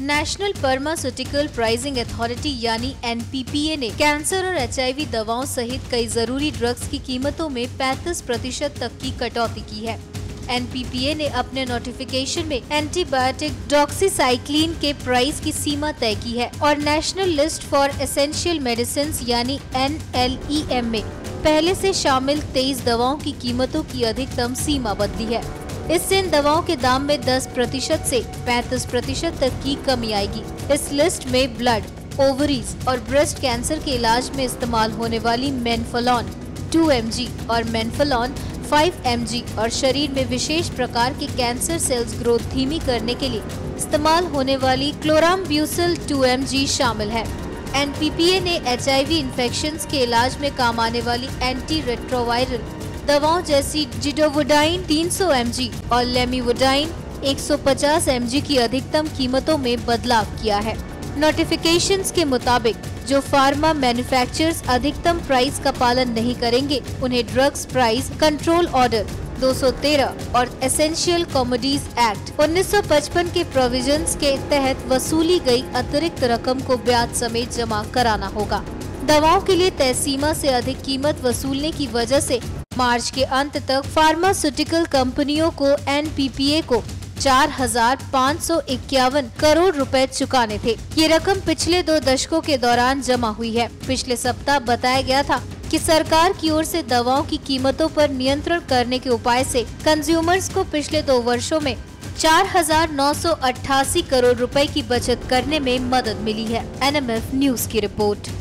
National Pharmaceutical Pricing Authority यानी NPPA ने cancer और HIV दवाओं सहित कई जरूरी ड्रग्स की कीमतों में 35% तक की कटौती की है। NPPA ने अपने नोटिफिकेशन में एंटीबायोटिक डॉक्सीसाइक्लिन के प्राइस की सीमा तय की है और National List for Essential Medicine यानी NLEM में पहले से शामिल 23 दवाओं की कीमतों की अधिकतम सीमा बदली है। इससे इन दवाओं के दाम में 10% से 35% तक की कमी आएगी। इस लिस्ट में ब्लड, ओवरीज और ब्रेस्ट कैंसर के इलाज में इस्तेमाल होने वाली मेनफोलॉन 2 mg और मेनफोलॉन 5 mg और शरीर में विशेष प्रकार के कैंसर सेल्स ग्रोथ धीमी करने के लिए इस्तेमाल होने वाली क्लोराम्ब्यूसिल 2 mg शामिल है। NPPA ने HIV इन्फेक्शंस के इलाज में काम आने वाली एंटी रेट्रोवायरल दवाओं जैसी जिडोवोडाइन 300 mg और लेमिवोडाइन 150 mg की अधिकतम कीमतों में बदलाव किया है। नोटिफिकेशंस के मुताबिक जो फार्मा मैन्युफैक्चरर्स अधिकतम प्राइस का पालन नहीं करेंगे, उन्हें ड्रग्स प्राइस कंट्रोल ऑर्डर 213 और एसेंशियल कमोडिटीज एक्ट 1955 के प्रोविजंस के तहत वसूली गई अतिरिक्त रकम को ब्याज समेत जमा कराना होगा। दवाओं के लिए तय सीमा से अधिक कीमत वसूलने की वजह से मार्च के अंत तक फार्मास्यूटिकल कंपनियों को NPPA को 4,551 करोड़ रुपए चुकाने थे। ये रकम पिछले 2 दशकों के दौरान जमा हुई है। पिछले सप्ताह बताया गया था कि सरकार की ओर से दवाओं की कीमतों पर नियंत्रण करने के उपाय से कंज्यूमर्स को पिछले 2 वर्षों में 4,988 करोड़ रुपए की बचत करने में मदद मिली है। NMF न्यूज की रिपोर्ट।